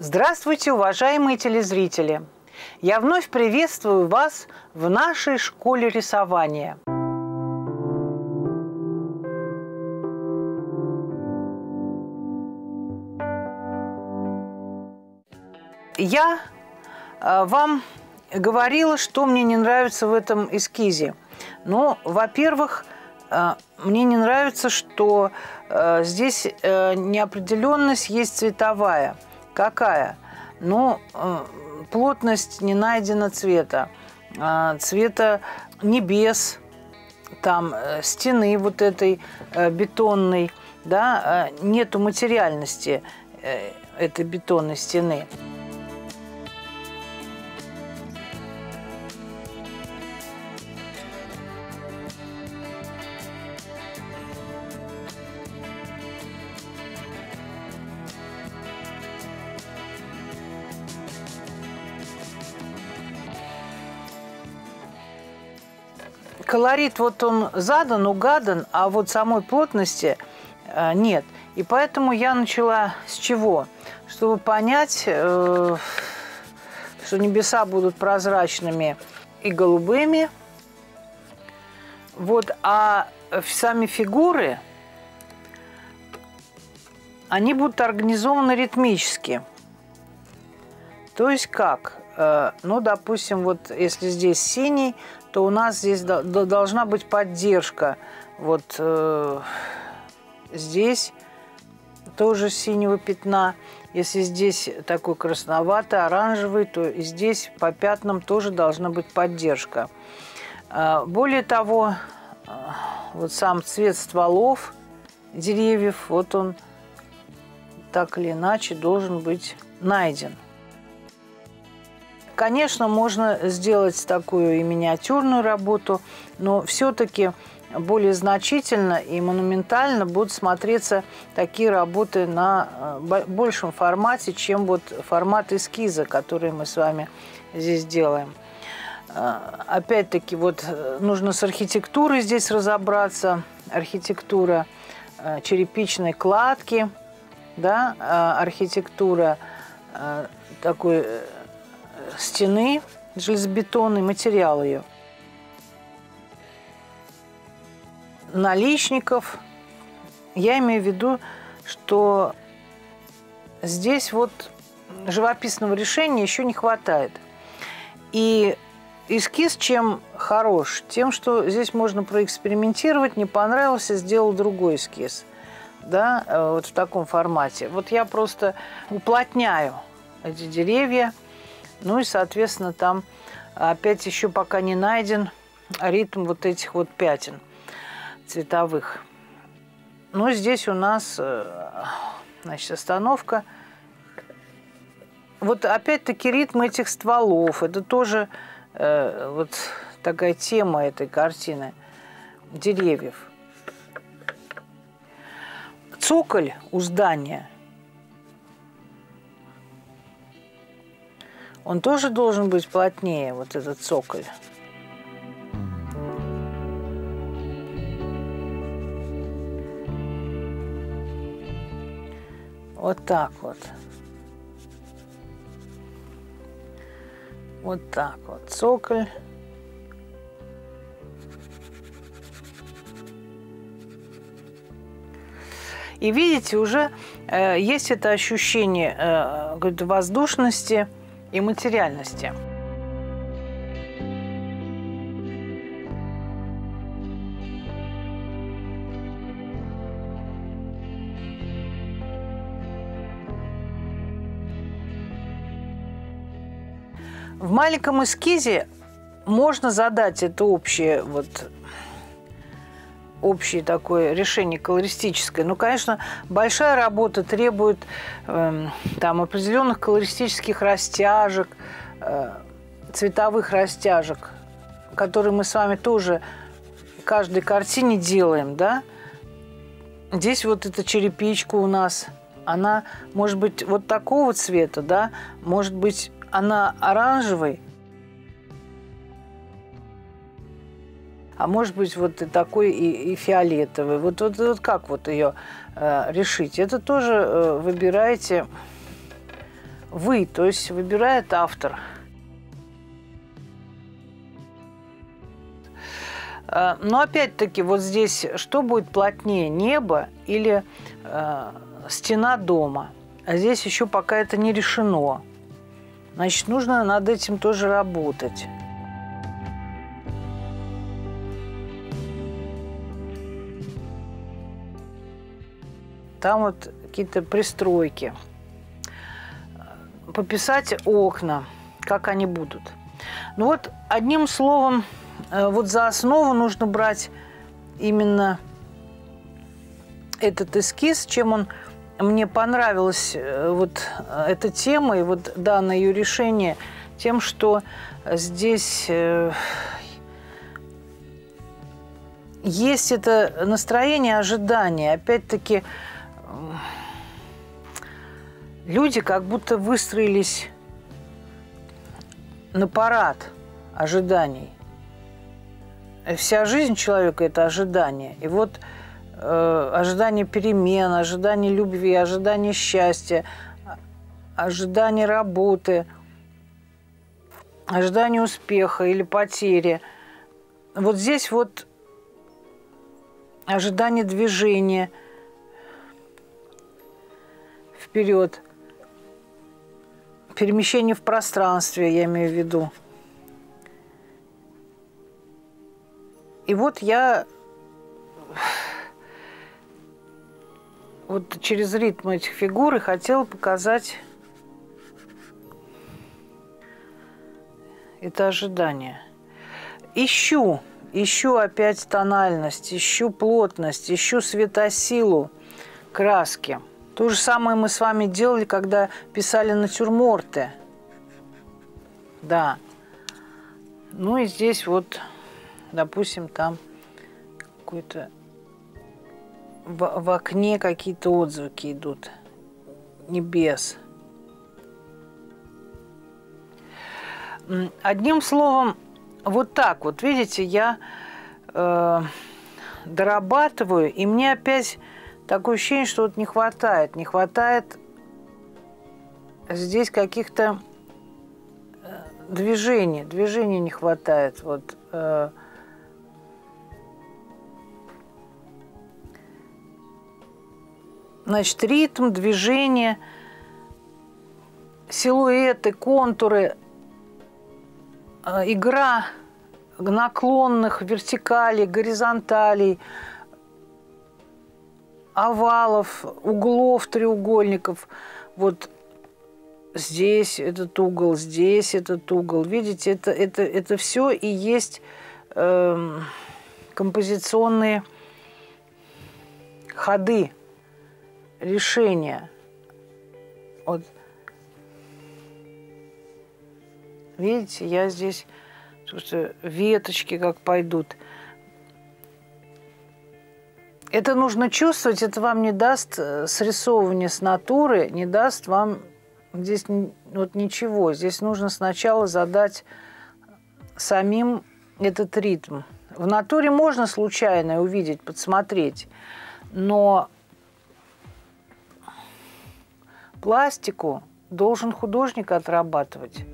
Здравствуйте, уважаемые телезрители! Я вновь приветствую вас в нашей школе рисования. Я вам говорила, что мне не нравится в этом эскизе. Ну, во-первых, мне не нравится, что здесь неопределенность есть цветовая. Какая? Ну, плотность не найдена цвета. Цвета небес, там, стены вот этой бетонной, да, нету материальности этой бетонной стены. Колорит вот он задан, угадан, а вот самой плотности нет. И поэтому я начала с чего? Чтобы понять, что небеса будут прозрачными и голубыми. Вот, а сами фигуры, они будут организованы ритмически. То есть как? Ну, допустим, вот если здесь синий, то у нас здесь должна быть поддержка. Вот здесь тоже синего пятна. Если здесь такой красноватый, оранжевый, то и здесь по пятнам тоже должна быть поддержка. Более того, вот сам цвет стволов деревьев, вот он так или иначе должен быть найден. Конечно, можно сделать такую и миниатюрную работу, но все-таки более значительно и монументально будут смотреться такие работы на большем формате, чем вот формат эскиза, который мы с вами здесь делаем. Опять-таки, вот нужно с архитектурой здесь разобраться. Архитектура черепичной кладки, да, архитектура такой стены железобетонный, материал ее. Наличников. Я имею в виду, что здесь вот живописного решения еще не хватает. И эскиз чем хорош? Тем, что здесь можно проэкспериментировать, не понравился, сделал другой эскиз. Да, вот в таком формате. Вот я просто уплотняю эти деревья. Ну и, соответственно, там опять еще пока не найден ритм вот этих вот пятен цветовых. Ну, здесь у нас, значит, остановка. Вот опять-таки ритм этих стволов. Это тоже вот такая тема этой картины деревьев. Цоколь у здания. Он тоже должен быть плотнее, вот этот цоколь. Вот так вот. Вот так вот. Цоколь. И видите, уже есть это ощущение воздушности и материальности. В маленьком эскизе можно задать это общее такое решение колористическое. Ну, конечно, большая работа требует там определенных колористических растяжек, цветовых растяжек, которые мы с вами тоже в каждой картине делаем, да? Здесь вот эта черепичка у нас, она может быть вот такого цвета, да? Может быть, она оранжевой, а может быть вот и такой и фиолетовый. Вот как вот ее решить? Это тоже выбираете вы, то есть выбирает автор. Но опять-таки вот здесь что будет плотнее, небо или стена дома? А здесь еще пока это не решено. Значит, нужно над этим тоже работать. Там вот какие-то пристройки. Пописать окна, как они будут. Ну вот, одним словом, вот за основу нужно брать именно этот эскиз, чем он мне понравилась вот эта тема и вот данное ее решение тем, что здесь есть это настроение ожидания. Опять-таки, люди как будто выстроились на парад ожиданий. Вся жизнь человека – это ожидание. И вот ожидание перемен, ожидание любви, ожидание счастья, ожидание работы, ожидание успеха или потери. Вот здесь вот ожидание движения вперед, перемещение в пространстве, я имею в виду. И вот я вот через ритм этих фигур и хотела показать это ожидание. Ищу опять тональность, ищу плотность, ищу светосилу краски. То же самое мы с вами делали, когда писали натюрморты. Да. Ну и здесь вот, допустим, там какой-то в окне какие-то отзвуки идут небес. Одним словом, вот так вот, видите, я дорабатываю, и мне опять такое ощущение, что вот не хватает. Не хватает здесь каких-то движений. Движений не хватает. Вот. Значит, ритм, движение, силуэты, контуры, игра наклонных, вертикалей, горизонталей, овалов, углов, треугольников. Вот здесь этот угол, здесь этот угол. Видите, это все и есть композиционные ходы, решения. Вот. Видите, я здесь веточки как пойдут. Это нужно чувствовать, это вам не даст срисовывание с натуры, не даст вам здесь вот ничего. Здесь нужно сначала задать самим этот ритм. В натуре можно случайно увидеть, подсмотреть, но пластику должен художник отрабатывать.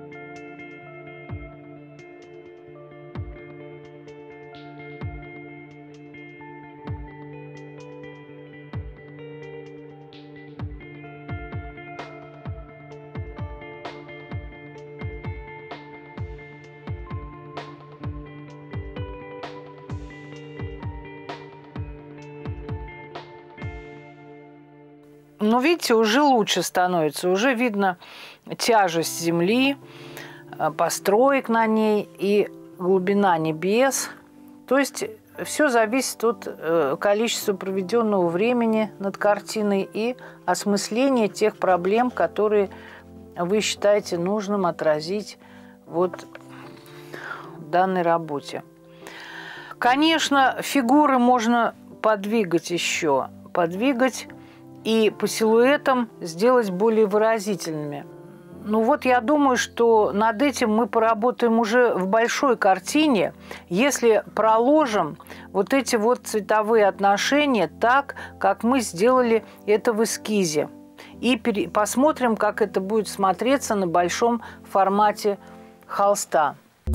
Но видите, уже лучше становится, уже видно тяжесть земли, построек на ней и глубина небес. То есть все зависит от количества проведенного времени над картиной и осмысления тех проблем, которые вы считаете нужным отразить вот в данной работе. Конечно, фигуры можно подвигать еще, и по силуэтам сделать более выразительными. Ну вот я думаю, что над этим мы поработаем уже в большой картине, если проложим вот эти вот цветовые отношения так, как мы сделали это в эскизе. и посмотрим, как это будет смотреться на большом формате холста.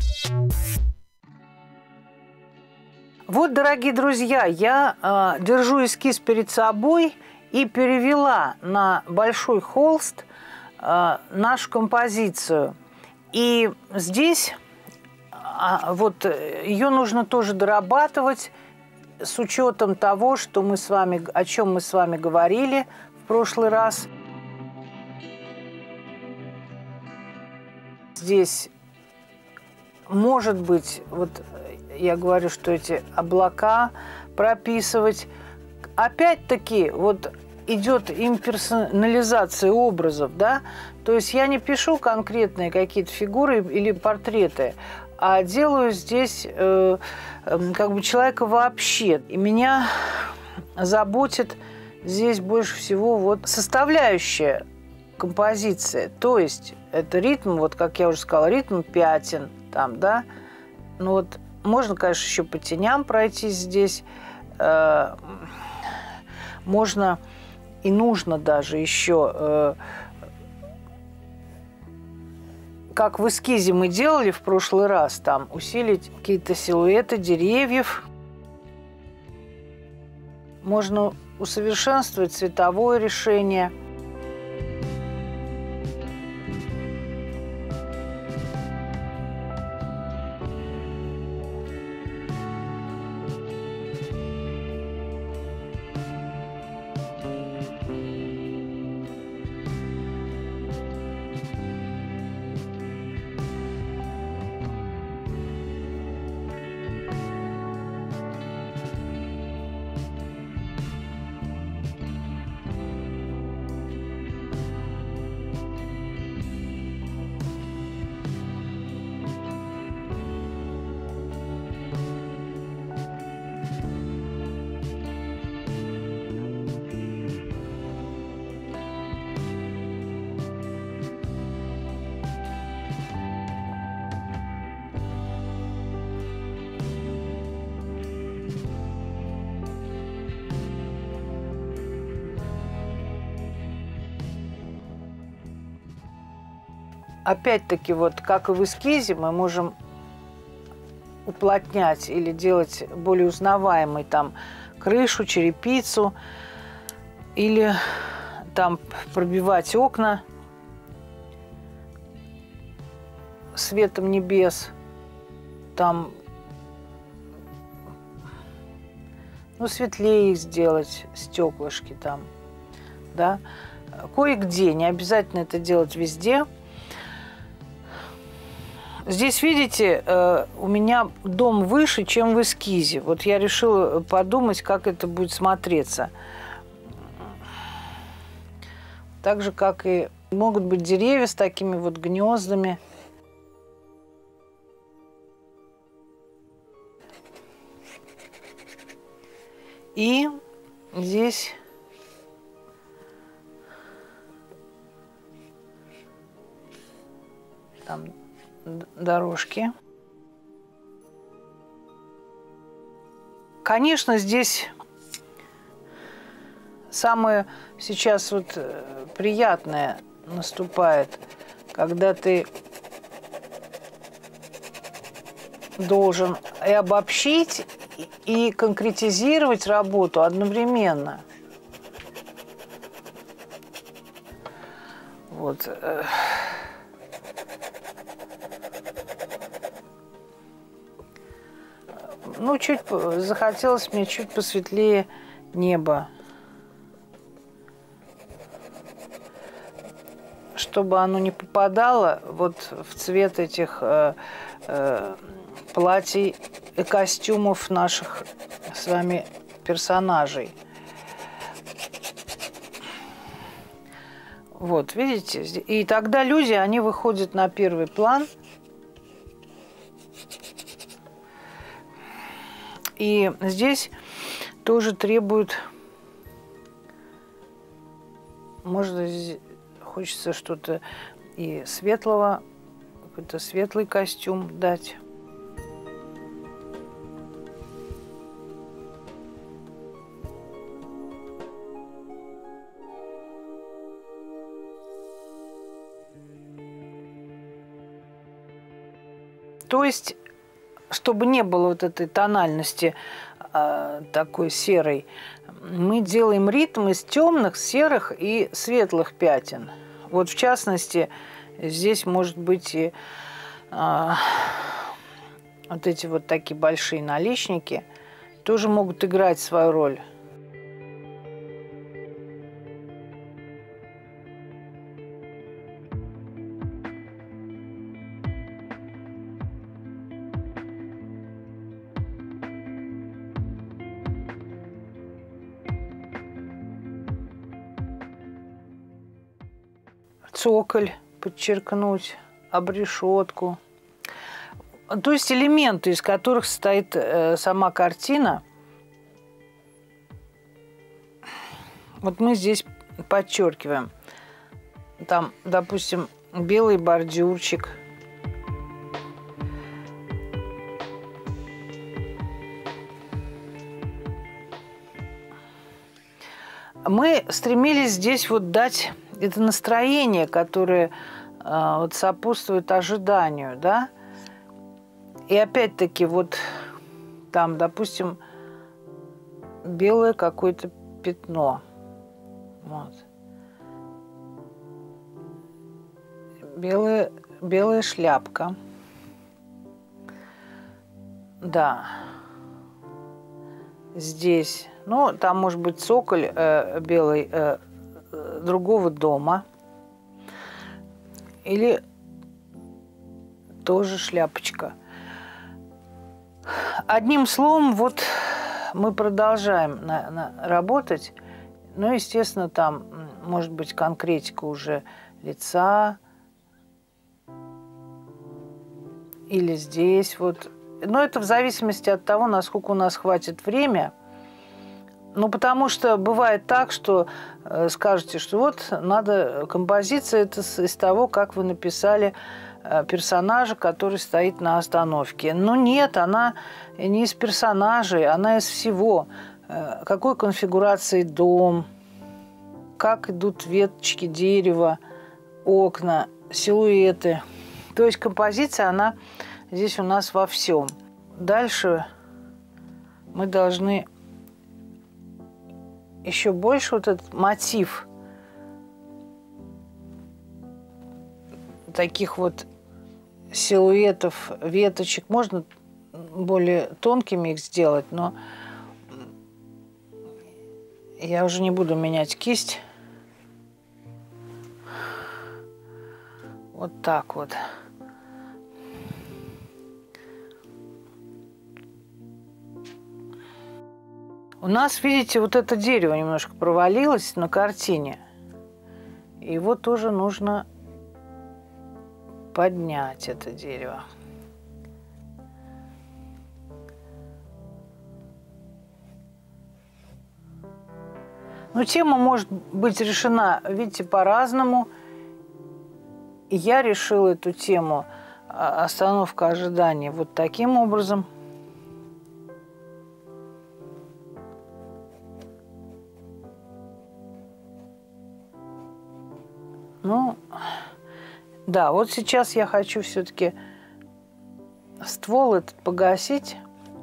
Вот, дорогие друзья, я держу эскиз перед собой и перевела на большой холст нашу композицию. И здесь вот ее нужно тоже дорабатывать с учетом того, что мы с вами, о чем мы с вами говорили в прошлый раз. Здесь может быть, вот я говорю, что эти облака прописывать. Опять-таки, вот идет имперсонализация образов, да, то есть я не пишу конкретные какие-то фигуры или портреты, а делаю здесь как бы человека вообще. И меня заботит здесь больше всего вот составляющая композиции, то есть это ритм, вот как я уже сказала, ритм пятен там, да, ну вот можно, конечно, еще по теням пройтись здесь, можно и нужно даже еще, как в эскизе мы делали в прошлый раз, там усилить какие-то силуэты деревьев. Можно усовершенствовать цветовое решение. Опять-таки, вот как и в эскизе, мы можем уплотнять или делать более узнаваемой там крышу, черепицу, или там пробивать окна светом небес, там, ну, светлее их сделать, стеклышки там, да, кое-где, не обязательно это делать везде. Здесь, видите, у меня дом выше, чем в эскизе. Вот я решила подумать, как это будет смотреться. Так же, как и могут быть деревья с такими вот гнездами. И здесь там дорожки. Конечно, здесь самое сейчас вот приятное наступает, когда ты должен и обобщить, и конкретизировать работу одновременно. Вот. Ну, чуть захотелось мне чуть посветлее неба, чтобы оно не попадало вот в цвет этих платьей и костюмов наших с вами персонажей. Вот, видите? И тогда люди, они выходят на первый план. И здесь тоже требует, может, хочется что-то и светлого, какой-то светлый костюм дать. То есть, чтобы не было вот этой тональности такой серой, мы делаем ритм из темных, серых и светлых пятен. Вот в частности, здесь может быть и вот эти вот такие большие наличники тоже могут играть свою роль. Цоколь подчеркнуть, обрешетку. То есть элементы, из которых состоит сама картина. Вот мы здесь подчеркиваем. Там, допустим, белый бордюрчик. Мы стремились здесь вот дать это настроение, которое вот сопутствует ожиданию, да. И опять-таки вот там, допустим, белое какое-то пятно. Вот. Белая шляпка. Да. Здесь. Ну, там может быть цоколь белый другого дома. Или тоже шляпочка. Одним словом, вот мы продолжаем работать. Ну, естественно, там может быть конкретика уже лица. Или здесь вот. Но это в зависимости от того, насколько у нас хватит времени. Ну, потому что бывает так, что скажете, что вот надо композиция это из того, как вы написали персонажа, который стоит на остановке. Но нет, она не из персонажей, она из всего. Какой конфигурации дом, как идут веточки дерева, окна, силуэты. То есть композиция, она здесь у нас во всем. Дальше мы должны еще больше вот этот мотив таких вот силуэтов, веточек. Можно более тонкими их сделать, но я уже не буду менять кисть. Вот так вот. У нас, видите, вот это дерево немножко провалилось на картине. Его тоже нужно поднять, это дерево. Но тема может быть решена, видите, по-разному. Я решила эту тему «Остановка ожидания» вот таким образом. Ну, да, вот сейчас я хочу все-таки ствол этот погасить,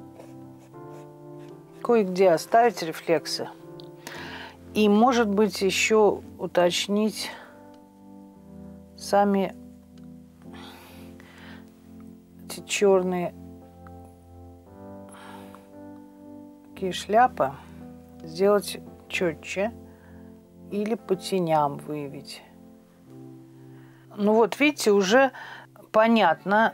кое-где оставить рефлексы. И, может быть, еще уточнить сами эти черные такие шляпы, сделать четче или по теням выявить. Ну вот, видите, уже понятно,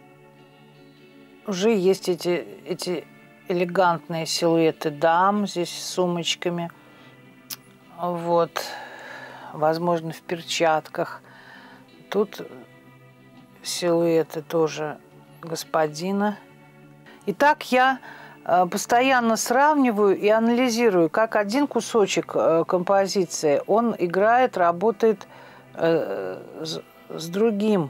уже есть эти элегантные силуэты дам здесь с сумочками. Вот, возможно, в перчатках. Тут силуэты тоже господина. Итак, я постоянно сравниваю и анализирую, как один кусочек композиции, он играет, работает с другой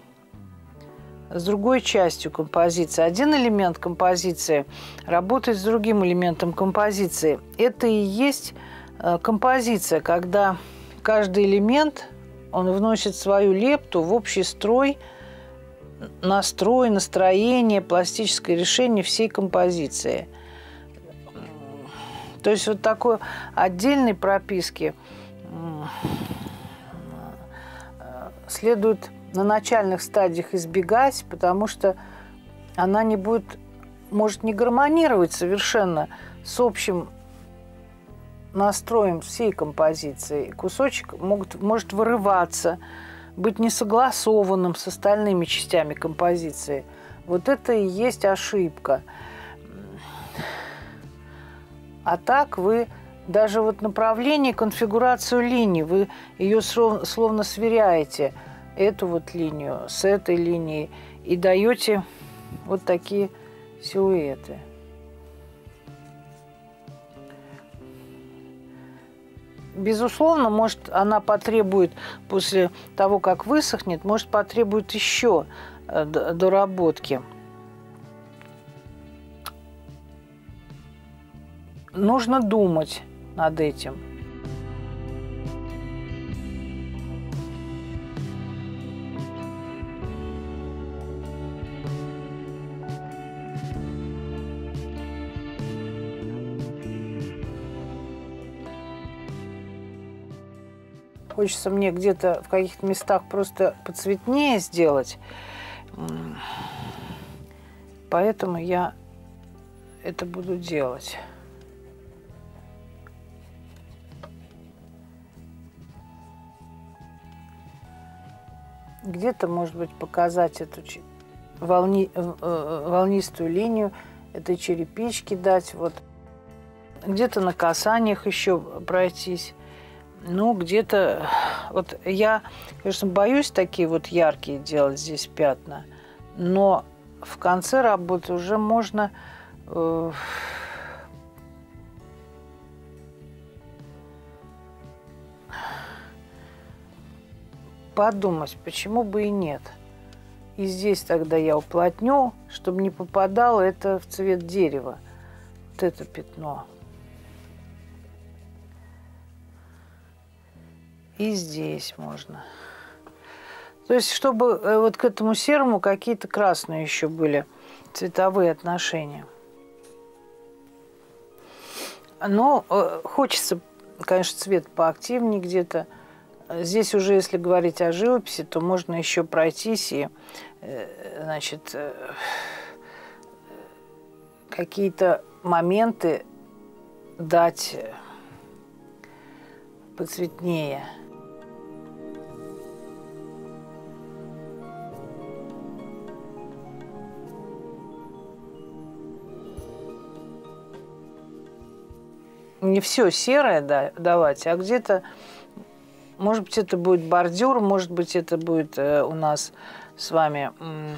частью композиции. Один элемент композиции работает с другим элементом композиции. Это и есть композиция, когда каждый элемент, он вносит свою лепту в общий строй настрой, настроение, пластическое решение всей композиции. То есть вот такой отдельной прописки следует на начальных стадиях избегать, потому что она не будет, может не гармонировать совершенно с общим настроем всей композиции. Кусочек может вырываться, быть несогласованным с остальными частями композиции. Вот это и есть ошибка. А так вы даже вот направление, конфигурацию линий, вы ее словно сверяете, эту вот линию с этой линией, и даете вот такие силуэты. Безусловно, может, она потребует, после того, как высохнет, может, потребует еще доработки. Нужно думать над этим. Хочется мне где-то в каких-то местах просто поцветнее сделать. Поэтому я это буду делать. Где-то, может быть, показать эту волнистую линию этой черепички дать. Вот. Где-то на касаниях еще пройтись. Ну, где-то... Вот я, конечно, боюсь такие вот яркие делать здесь пятна, но в конце работы уже можно... подумать, почему бы и нет. И здесь тогда я уплотню, чтобы не попадало это в цвет дерева. Вот это пятно. И здесь можно. То есть, чтобы вот к этому серому какие-то красные еще были цветовые отношения. Но хочется, конечно, цвет поактивнее где-то. Здесь уже, если говорить о живописи, то можно еще пройтись и, значит, какие-то моменты дать поцветнее. Не все серое давать, а где-то, может быть, это будет бордюр, может быть, это будет у нас с вами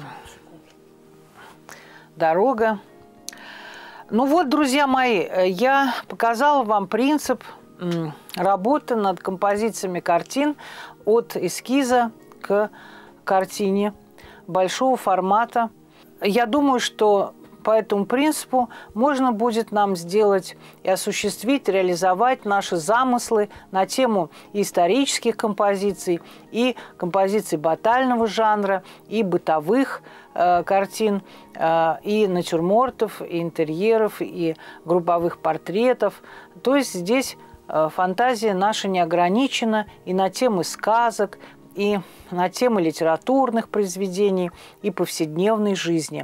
дорога. Ну вот, друзья мои, я показала вам принцип работы над композициями картин от эскиза к картине большого формата. Я думаю, что по этому принципу можно будет нам сделать и осуществить, реализовать наши замыслы на тему исторических композиций, и композиций батального жанра, и бытовых картин, и натюрмортов, и интерьеров, и групповых портретов. То есть здесь фантазия наша не ограничена и на темы сказок, и на темы литературных произведений, и повседневной жизни.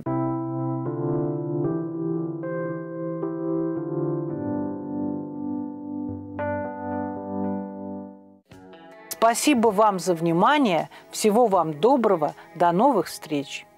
Спасибо вам за внимание. Всего вам доброго. До новых встреч.